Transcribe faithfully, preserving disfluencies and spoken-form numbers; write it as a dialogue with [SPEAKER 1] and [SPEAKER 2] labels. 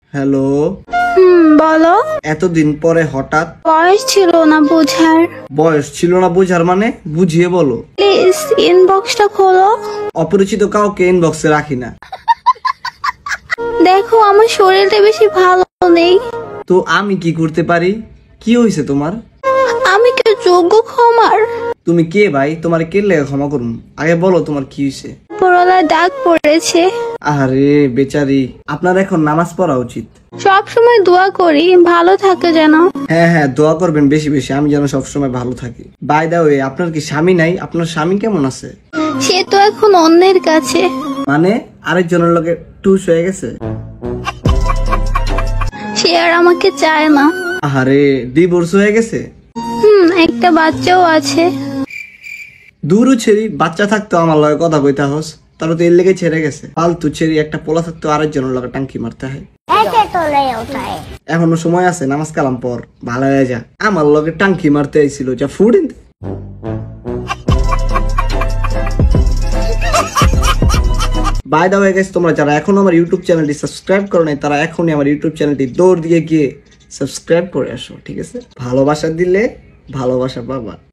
[SPEAKER 1] Hello.
[SPEAKER 2] হুম বলো।
[SPEAKER 1] এতদিন পরে হঠাৎ?
[SPEAKER 2] বয়স ছিল না বুঝার।
[SPEAKER 1] বয়স ছিল না বুঝার মানে? বুঝিয়ে বলো।
[SPEAKER 2] প্লিজ ইনবক্সটা খোলো।
[SPEAKER 1] অপরিচিত কাউকে ইনবক্সে রাখি না।
[SPEAKER 2] দেখো আমার শরীরটা বেশি ভালো নেই।
[SPEAKER 1] তো আমি কি করতে পারি? কি হয়েছে তোমার?
[SPEAKER 2] আমি কি যোগ্য ক্ষমার?
[SPEAKER 1] তুমি কে ভাই? তোমার কে লেগে ক্ষমা করুন? আগে বলো তোমার কি হয়েছে।
[SPEAKER 2] পরলা ডাক পড়েছে।
[SPEAKER 1] আরে বেচারি, আপনার এখন নামাজ পড়া উচিত।
[SPEAKER 2] সব সময় দোয়া করি ভালো থাকে যেন।
[SPEAKER 1] হ্যাঁ হ্যাঁ, দোয়া করবেন বেশি বেশি, আমি যেন সবসময় ভালো থাকি। বাই দা ওয়ে, আপনার কি স্বামী নাই? আপনার স্বামী কেমন আছে?
[SPEAKER 2] সে তো এখন অন্যের কাছে।
[SPEAKER 1] মানে আরেকজনের লগে টুস হয়ে গেছে?
[SPEAKER 2] সে আর আমাকে চায় না।
[SPEAKER 1] আরে ডিভোর্স হয়ে গেছে?
[SPEAKER 2] হুম একটা বাচ্চাও আছে।
[SPEAKER 1] দূরও ছেড়ি, বাচ্চা থাকতো আমার লগে কথা কইতা হস, তার তো এর লেগে ছেড়ে গেছে। ফালতু ছেড়ি, একটা পোলা থাকতো আরেকজনের লগে টাঙ্কি মারতে হয়। এখনো সময় আছে, নামাজ কালাম পর ভালো হয়ে যা। আমার লগে টাঙ্কি মারতে আইছিল, যা ফুড বাই দা হয়ে গেছে। তোমরা যারা এখনো আমার ইউটিউব চ্যানেলটি সাবস্ক্রাইব করো নাই, তারা এখনই আমার ইউটিউব চ্যানেলটি দৌড় দিয়ে গিয়ে সাবস্ক্রাইব করে আসো, ঠিক আছে? ভালোবাসা দিলে ভালোবাসা পাবা।